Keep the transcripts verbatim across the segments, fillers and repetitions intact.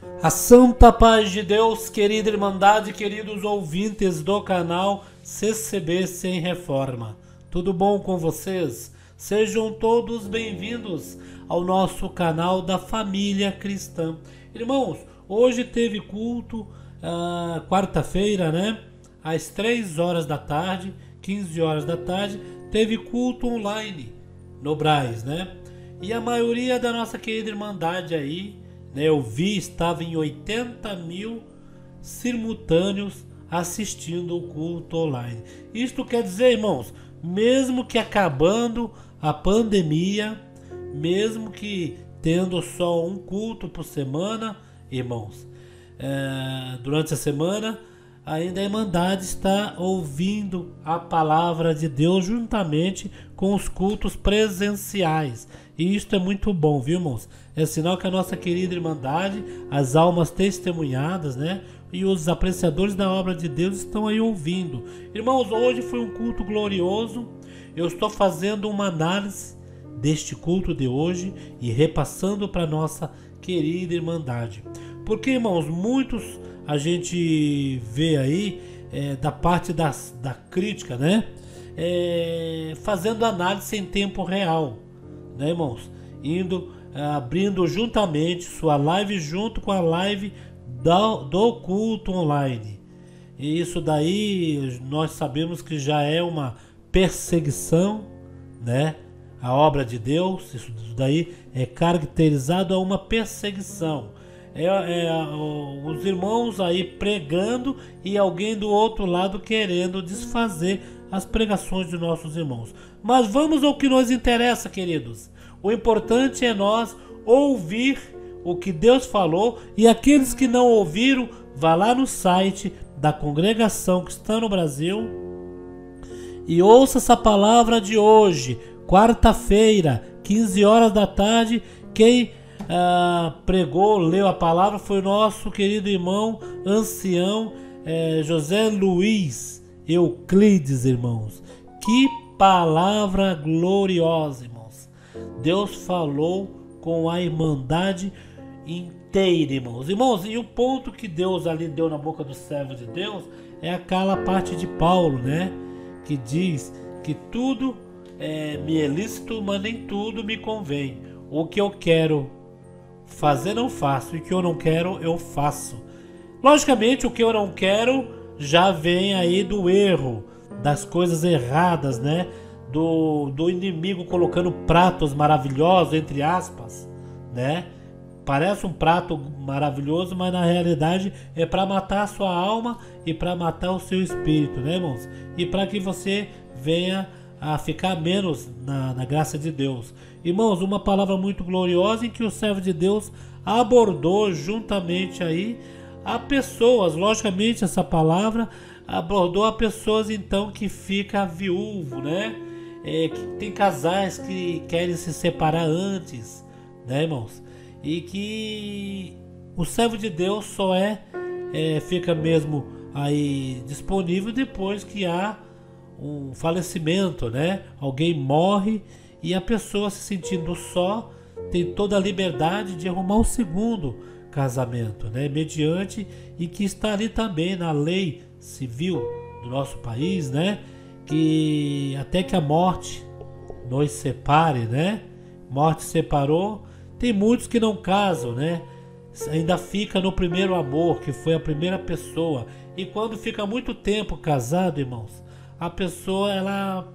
A santa paz de Deus, querida Irmandade, queridos ouvintes do canal C C B Sem Reforma. Tudo bom com vocês? Sejam todos bem-vindos ao nosso canal da Família Cristã. Irmãos, hoje teve culto, ah, quarta-feira, né? Às três horas da tarde, quinze horas da tarde, teve culto online no Braz, né? E a maioria da nossa querida Irmandade aí, né, eu vi, estava em oitenta mil simultâneos assistindo o culto online. Isto quer dizer, irmãos, mesmo que acabando a pandemia, mesmo que tendo só um culto por semana, irmãos, é, durante a semana, ainda a Irmandade está ouvindo a palavra de Deus juntamente com os cultos presenciais. E isto é muito bom, viu, irmãos? É sinal que a nossa querida Irmandade, as almas testemunhadas, né? E os apreciadores da obra de Deus estão aí ouvindo. Irmãos, hoje foi um culto glorioso. Eu estou fazendo uma análise deste culto de hoje e repassando para nossa querida Irmandade. Porque, irmãos, muitos a gente vê aí é, da parte das, da crítica, né? É, fazendo análise em tempo real, né, irmãos? Indo, abrindo juntamente sua live junto com a live do, do culto online. E isso daí nós sabemos que já é uma perseguição, né? A obra de Deus, isso daí é caracterizado a uma perseguição. É, é, os irmãos aí pregando e alguém do outro lado querendo desfazer as pregações de nossos irmãos. Mas vamos ao que nos interessa, queridos. O importante é nós ouvir o que Deus falou, e aqueles que não ouviram, vá lá no site da congregação que está no Brasil e ouça essa palavra de hoje, quarta-feira, quinze horas da tarde. Quem Ah, pregou, leu a palavra foi o nosso querido irmão ancião eh, José Luiz Euclides, irmãos. Que palavra gloriosa, irmãos. Deus falou com a Irmandade inteira, irmãos. Irmãos, e o ponto que Deus ali deu na boca do servo de Deus é aquela parte de Paulo, né? Que diz que tudo é, me é lícito, mas nem tudo me convém. O que eu quero fazer não faço, e o que eu não quero eu faço. Logicamente, o que eu não quero já vem aí do erro, das coisas erradas, né? Do, do inimigo colocando pratos maravilhosos, entre aspas, né? Parece um prato maravilhoso, mas na realidade é para matar a sua alma e para matar o seu espírito, né, irmãos? E para que você venha a ficar menos na, na graça de Deus. Irmãos, uma palavra muito gloriosa em que o servo de Deus abordou juntamente aí a pessoas. Logicamente, essa palavra abordou a pessoas então que fica viúvo, né? É, que tem casais que querem se separar antes, né, irmãos? E que o servo de Deus só é, é fica mesmo aí disponível depois que há um falecimento, né? Alguém morre e a pessoa, se sentindo só, tem toda a liberdade de arrumar o segundo casamento, né? Mediante, e que está ali também na lei civil do nosso país, né? Que até que a morte nos separe, né? Morte separou. Tem muitos que não casam, né? Ainda fica no primeiro amor, que foi a primeira pessoa. E quando fica muito tempo casado, irmãos, a pessoa, ela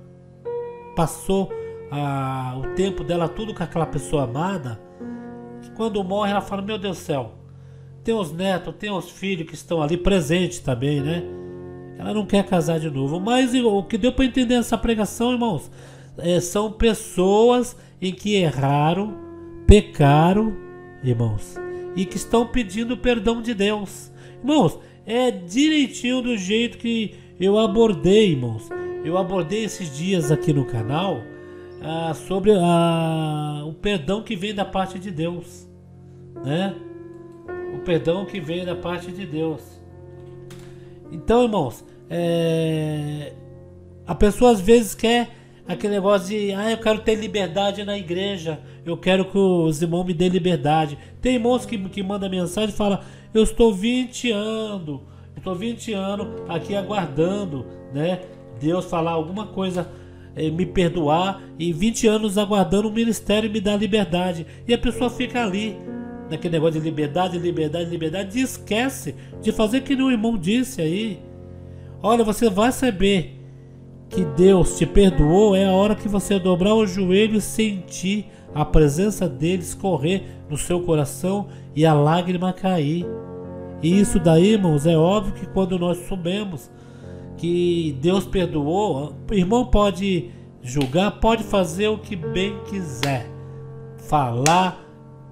passou a, o tempo dela tudo com aquela pessoa amada, que quando morre ela fala, meu Deus do céu, tem os netos, tem os filhos que estão ali presentes também, né? Ela não quer casar de novo. Mas o que deu para entender nessa pregação, irmãos, é, são pessoas em que erraram, pecaram, irmãos, e que estão pedindo perdão de Deus. Irmãos, é direitinho do jeito que eu abordei, irmãos. Eu abordei esses dias aqui no canal ah, sobre ah, o perdão que vem da parte de Deus, né? O perdão que vem da parte de Deus. Então, irmãos, é... a pessoa às vezes quer aquele negócio de, ah, eu quero ter liberdade na igreja, eu quero que os irmãos me dêem liberdade. Tem irmãos que, que mandam mensagem e falam, eu estou vinte anos, estou vinte anos aqui aguardando, né, Deus falar alguma coisa, eh, me perdoar, e vinte anos aguardando o ministério me dar liberdade. E a pessoa fica ali, naquele negócio de liberdade, liberdade, liberdade, e esquece de fazer que o irmão disse aí. Olha, você vai saber que Deus te perdoou é a hora que você dobrar o joelho e sentir a presença dele escorrer no seu coração e a lágrima cair. E isso daí, irmãos, é óbvio que quando nós soubemos que Deus perdoou, o irmão pode julgar, pode fazer o que bem quiser, falar,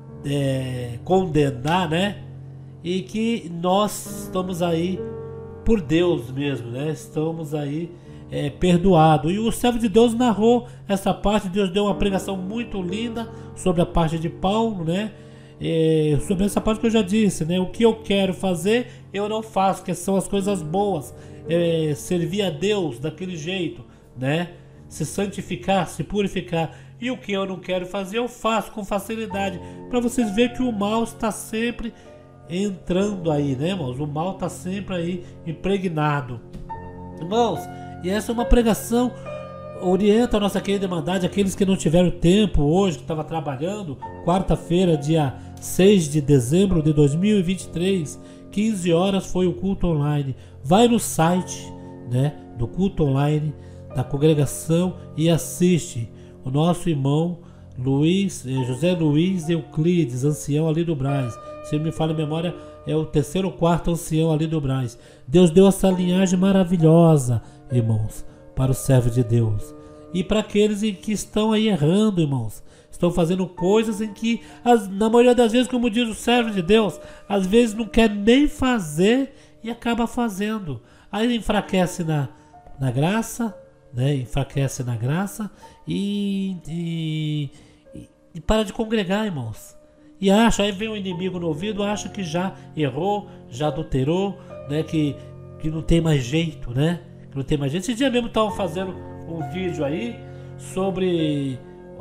é, condenar, né? E que nós estamos aí por Deus mesmo, né? Estamos aí É, perdoado. E o servo de Deus narrou essa parte. Deus deu uma pregação muito linda sobre a parte de Paulo, né? É, sobre essa parte que eu já disse, né? O que eu quero fazer eu não faço, que são as coisas boas, é, servir a Deus daquele jeito, né? Se santificar, se purificar. E o que eu não quero fazer eu faço com facilidade, para vocês verem que o mal está sempre entrando aí, né, irmãos? O mal está sempre aí impregnado, irmãos. E essa é uma pregação, orienta a nossa querida Irmandade, aqueles que não tiveram tempo hoje, que estava trabalhando, quarta-feira, dia seis de dezembro de dois mil e vinte e três, quinze horas foi o culto online. Vai no site, né, do culto online da congregação e assiste. O nosso irmão Luiz, José Luiz Euclides, ancião ali do Brás, se me falha a memória, é o terceiro ou quarto ancião ali do Brás. Deus deu essa linhagem maravilhosa, irmãos, para o servo de Deus. E para aqueles em que estão aí errando, irmãos, estão fazendo coisas em que, as, na maioria das vezes, como diz o servo de Deus, às vezes não quer nem fazer e acaba fazendo. Aí enfraquece na, na graça, né? Enfraquece na graça e, e, e para de congregar, irmãos. E acha, aí vem o inimigo no ouvido, acha que já errou, já adulterou, né? Que, que não tem mais jeito, né? Que não tem mais jeito. Esse dia mesmo estavam fazendo um vídeo aí sobre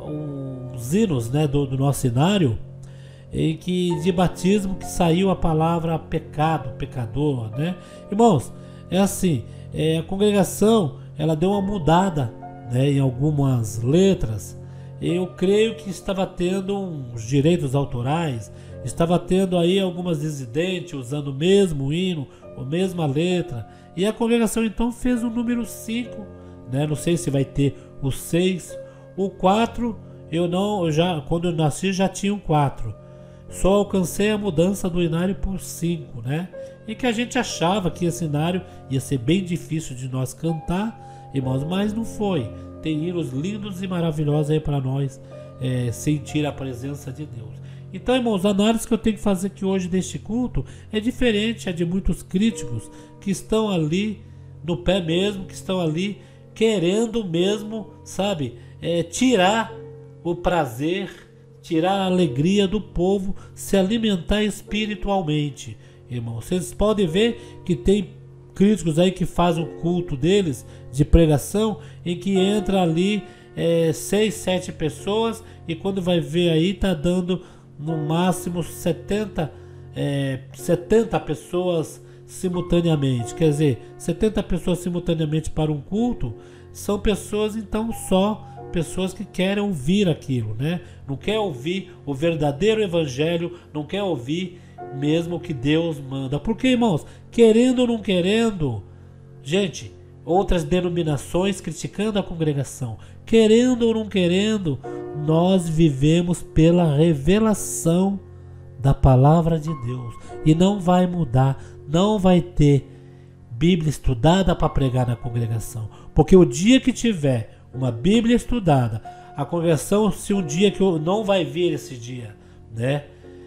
os hinos, né, do, do nosso cenário, em que de batismo que saiu a palavra pecado, pecador, né? Irmãos, é assim, é, a congregação ela deu uma mudada, né, em algumas letras. Eu creio que estava tendo uns direitos autorais, estava tendo aí algumas dissidentes usando o mesmo hino, a mesma letra, e a congregação então fez o número cinco, né? Não sei se vai ter o seis, o quatro, eu não, eu já, quando eu nasci já tinha o quatro, só alcancei a mudança do inário por cinco, né? E que a gente achava que esse inário ia ser bem difícil de nós cantar, irmãos, mas não foi. Tem hinos lindos e maravilhosos aí para nós é, sentir a presença de Deus. Então, irmãos, a análise que eu tenho que fazer aqui hoje deste culto é diferente a de muitos críticos que estão ali no pé mesmo, que estão ali querendo mesmo, sabe, é, tirar o prazer, tirar a alegria do povo, se alimentar espiritualmente. Irmãos, vocês podem ver que tem críticos aí que fazem o culto deles de pregação, em que entra ali é, seis, sete pessoas, e quando vai ver aí tá dando no máximo setenta, é, setenta pessoas simultaneamente. Quer dizer, setenta pessoas simultaneamente para um culto são pessoas, então, só pessoas que querem ouvir aquilo, né? Não quer ouvir o verdadeiro evangelho, não quer ouvir mesmo o que Deus manda. Porque, irmãos, querendo ou não querendo, gente, outras denominações criticando a congregação, querendo ou não querendo, nós vivemos pela revelação da palavra de Deus, e não vai mudar, não vai ter Bíblia estudada para pregar na congregação, porque o dia que tiver uma Bíblia estudada, a congregação, se um dia que eu não vai vir esse dia, né,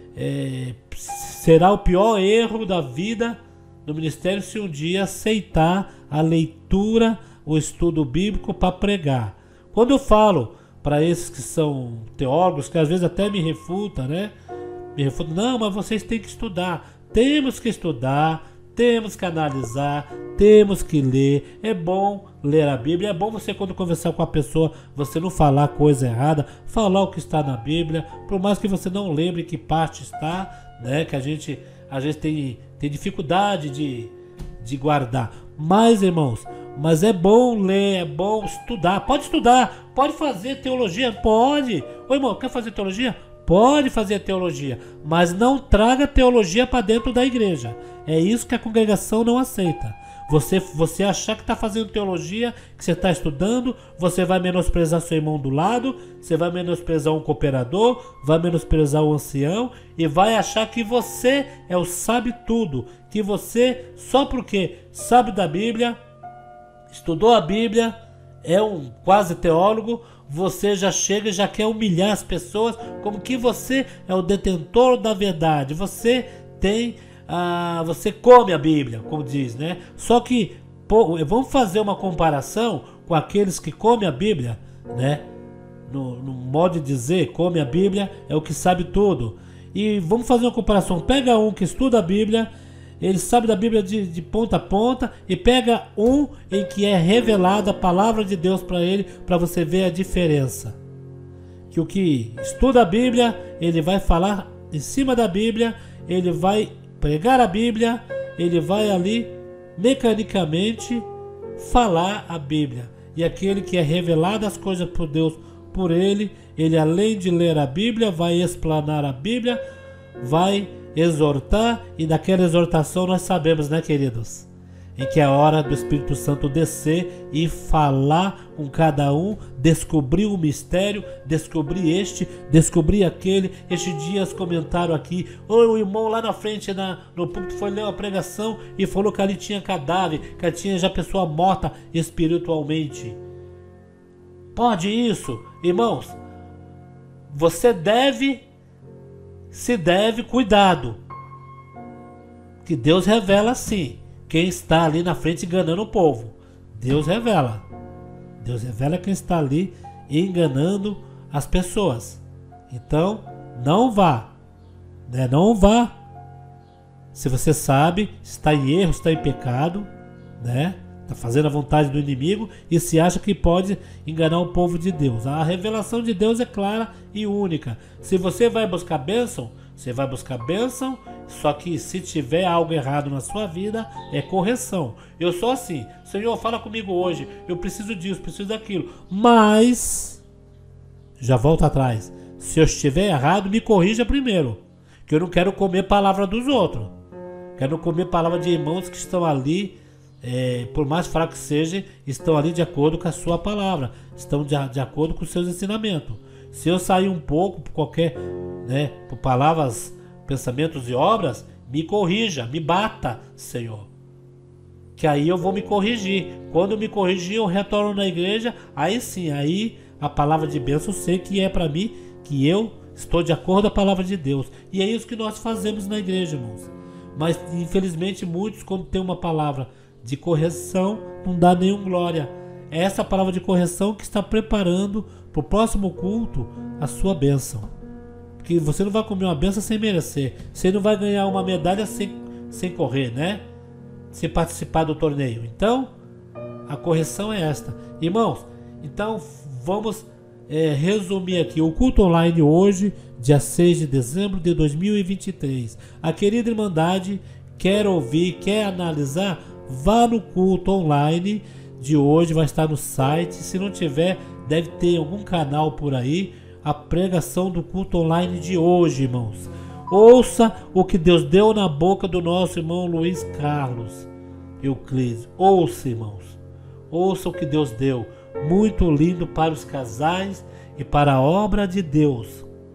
é, será o pior erro da vida do ministério se um dia aceitar a leitura, o estudo bíblico para pregar. Quando eu falo para esses que são teólogos, que às vezes até me refutam, né? Me refutam, não, mas vocês têm que estudar. Temos que estudar, temos que analisar, temos que ler. É bom ler a Bíblia. É bom você, quando conversar com a pessoa, você não falar coisa errada, falar o que está na Bíblia, por mais que você não lembre que parte está, né? Que a gente às vezes tem, tem dificuldade de, de guardar. Mas, irmãos, mas é bom ler, é bom estudar. Pode estudar, pode fazer teologia, pode. Ô irmão, quer fazer teologia? Pode fazer teologia, mas não traga teologia para dentro da igreja. É isso que a congregação não aceita. Você, você achar que está fazendo teologia, que você está estudando, você vai menosprezar seu irmão do lado, você vai menosprezar um cooperador, vai menosprezar o ancião e vai achar que você é o sabe tudo, que você, só porque sabe da Bíblia, estudou a Bíblia, é um quase teólogo, você já chega e já quer humilhar as pessoas como que você é o detentor da verdade. Você tem, ah, você come a Bíblia, como diz, né? Só que pô, vamos fazer uma comparação com aqueles que comem a Bíblia, né? No, no modo de dizer, come a Bíblia é o que sabe tudo. E vamos fazer uma comparação. Pega um que estuda a Bíblia, ele sabe da Bíblia de, de ponta a ponta, e pega um em que é revelada a palavra de Deus para ele, para você ver a diferença. Que o que estuda a Bíblia, ele vai falar em cima da Bíblia, ele vai pregar a Bíblia, ele vai ali mecanicamente falar a Bíblia. E aquele que é revelado as coisas por Deus por ele, ele além de ler a Bíblia, vai explanar a Bíblia, vai exortar, e daquela exortação nós sabemos, né, queridos, em que é a hora do Espírito Santo descer e falar com cada um, descobrir o mistério, descobrir este, descobrir aquele. Estes dias comentaram aqui, o irmão lá na frente na, no púlpito foi ler uma pregação e falou que ali tinha cadáver, que ali tinha já pessoa morta espiritualmente. Pode isso? Irmãos, você deve se deve cuidado, que Deus revela sim quem está ali na frente enganando o povo. Deus revela, Deus revela quem está ali enganando as pessoas. Então não vá, né? Não vá. Se você sabe, está em erro, está em pecado, né? Está fazendo a vontade do inimigo e se acha que pode enganar o povo de Deus. A revelação de Deus é clara e única. Se você vai buscar bênção, você vai buscar bênção, só que se tiver algo errado na sua vida, é correção. Eu sou assim, Senhor, fala comigo hoje, eu preciso disso, preciso daquilo. Mas, já volto atrás, se eu estiver errado, me corrija primeiro, que eu não quero comer palavra dos outros. Quero comer palavra de irmãos que estão ali, É, por mais fraco que seja, estão ali de acordo com a sua palavra, estão de, de acordo com os seus ensinamentos. Se eu sair um pouco por qualquer, né, por palavras, pensamentos e obras, me corrija, me bata, Senhor, que aí eu vou me corrigir. Quando eu me corrigir, eu retorno na igreja, aí sim, aí a palavra de bênção eu sei que é para mim, que eu estou de acordo com a palavra de Deus. E é isso que nós fazemos na igreja, irmãos. Mas infelizmente muitos, quando tem uma palavra de correção, não dá nenhum glória. É essa palavra de correção que está preparando para o próximo culto a sua bênção. Porque você não vai comer uma bênção sem merecer. Você não vai ganhar uma medalha sem, sem correr, né? Sem participar do torneio. Então, a correção é esta. Irmãos, então vamos é, resumir aqui. O culto online hoje, dia seis de dezembro de dois mil e vinte e três. A querida Irmandade quer ouvir, quer analisar, vá no culto online de hoje, vai estar no site. Se não tiver, deve ter algum canal por aí, a pregação do culto online de hoje, irmãos. Ouça o que Deus deu na boca do nosso irmão Luiz Carlos Euclides. Ouça, irmãos. Ouça o que Deus deu. Muito lindo para os casais e para a obra de Deus.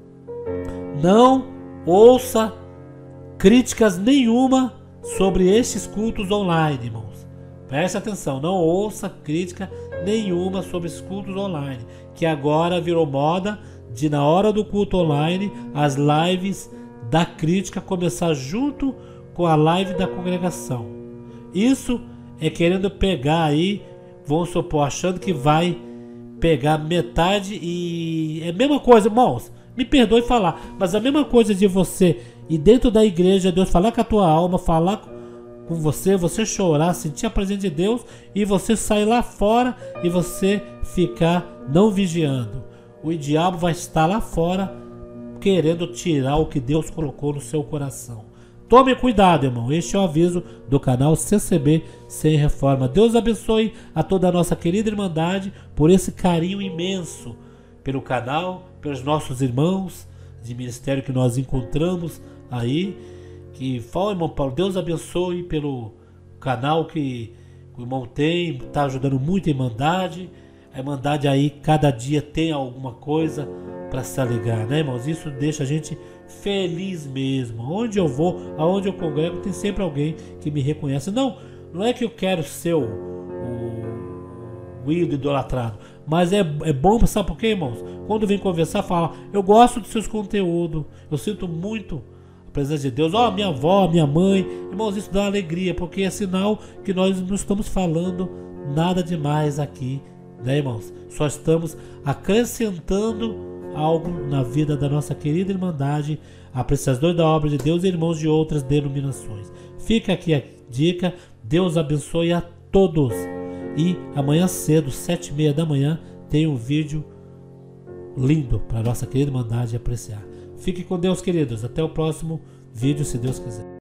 Não ouça críticas nenhuma sobre estes cultos online, irmãos. Preste atenção, não ouça crítica nenhuma sobre esses cultos online, que agora virou moda de, na hora do culto online, as lives da crítica começar junto com a live da congregação. Isso é querendo pegar aí, vamos supor, achando que vai pegar metade, e é a mesma coisa, irmãos, me perdoe falar, mas a mesma coisa de você e dentro da igreja, Deus falar com a tua alma, falar com você, você chorar, sentir a presença de Deus e você sair lá fora e você ficar não vigiando. O diabo vai estar lá fora querendo tirar o que Deus colocou no seu coração. Tome cuidado, irmão. Este é o aviso do canal C C B Sem Reforma. Deus abençoe a toda a nossa querida Irmandade por esse carinho imenso pelo canal, pelos nossos irmãos de ministério que nós encontramos aí. Que fala, irmão Paulo, Deus abençoe pelo canal que o irmão tem, está ajudando muito a Irmandade. A Irmandade aí, cada dia tem alguma coisa para se alegrar, né, irmãos? Isso deixa a gente feliz mesmo. Onde eu vou, aonde eu congrego, tem sempre alguém que me reconhece. Não, não é que eu quero ser o, o, o ídolo idolatrado, mas é, é bom, sabe por quê, irmãos? Quando vem conversar, fala, eu gosto dos seus conteúdos, eu sinto muito a presença de Deus. Ó, oh, minha avó, minha mãe, irmãos, isso dá uma alegria, porque é sinal que nós não estamos falando nada demais aqui, né, irmãos? Só estamos acrescentando algo na vida da nossa querida Irmandade, apreciadores da obra de Deus e irmãos de outras denominações. Fica aqui a dica, Deus abençoe a todos. E amanhã cedo, sete e meia da manhã, tem um vídeo lindo para a nossa querida Irmandade apreciar. Fique com Deus, queridos. Até o próximo vídeo, se Deus quiser.